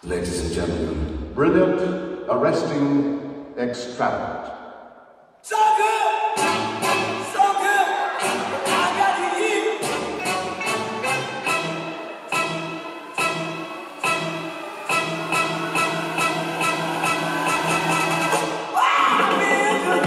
Ladies and gentlemen, brilliant, arresting, extravagant. So good! So good! I got you here! Wow, man!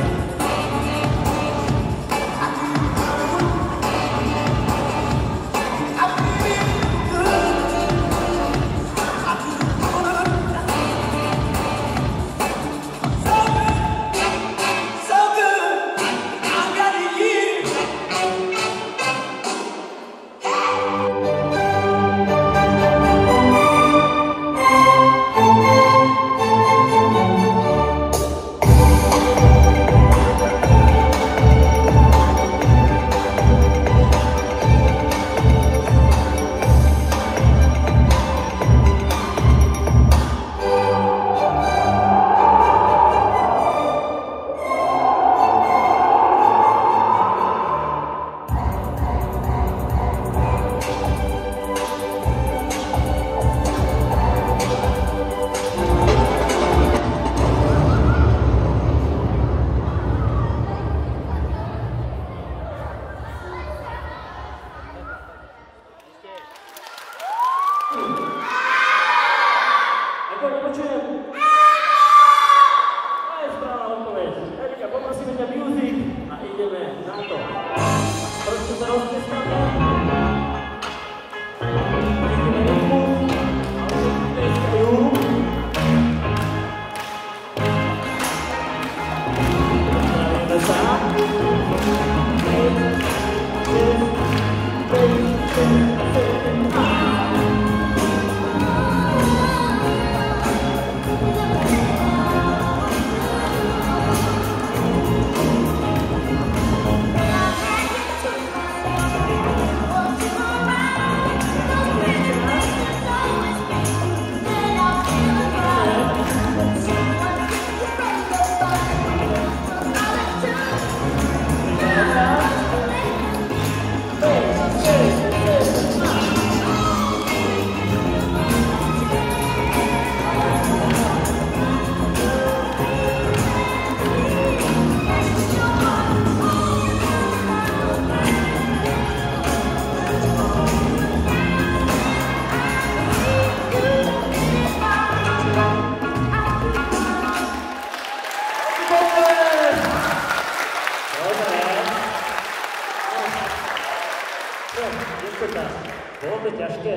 Bolo to ťažké?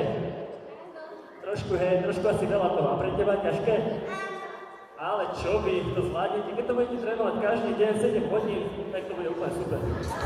Trošku, hej, trošku asi veľa toho. A pre teba ťažké? Ale čo vy, to zvládnete? Keď to budete trénovať každý deň 7 hodín, tak to bude úplne super.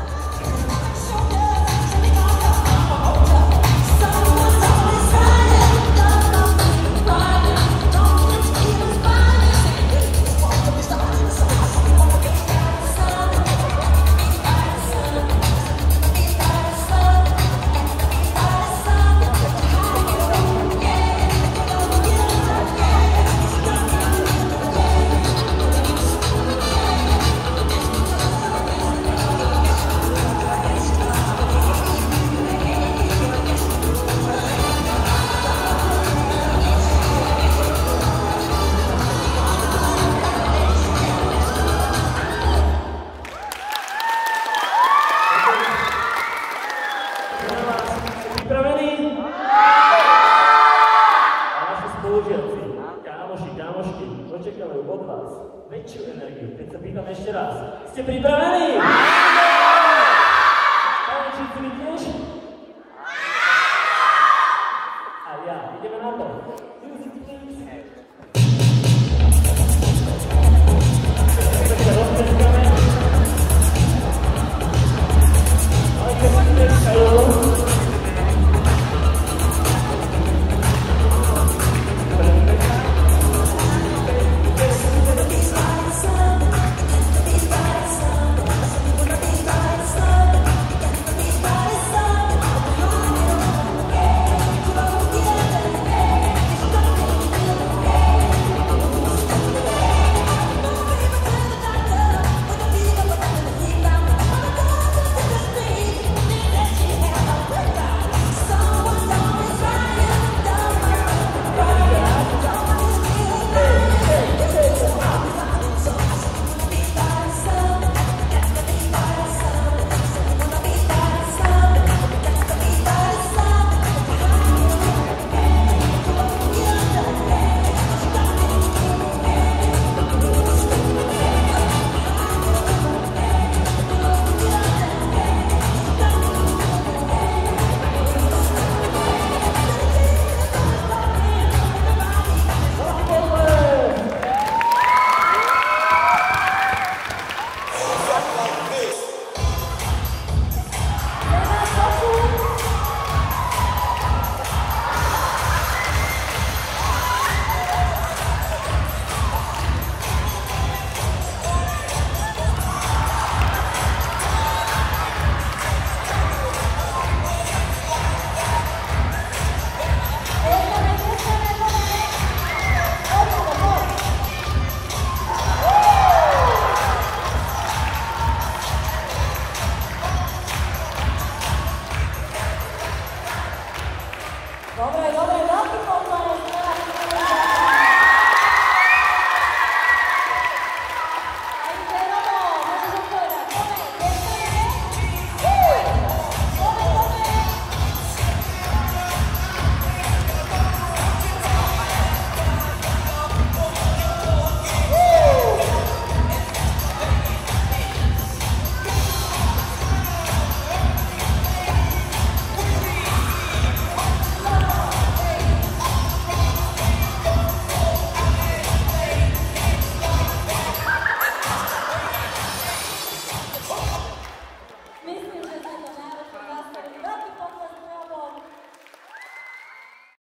Očakávajú od vás väčšiu energiu. Keď sa pýtam ešte raz, ste pripravení? Tanečníci vy tiež? A ja, ideme na to. Tak sa rozpreskame. Ale keď sa treskajú, dobre, veľký potlesk.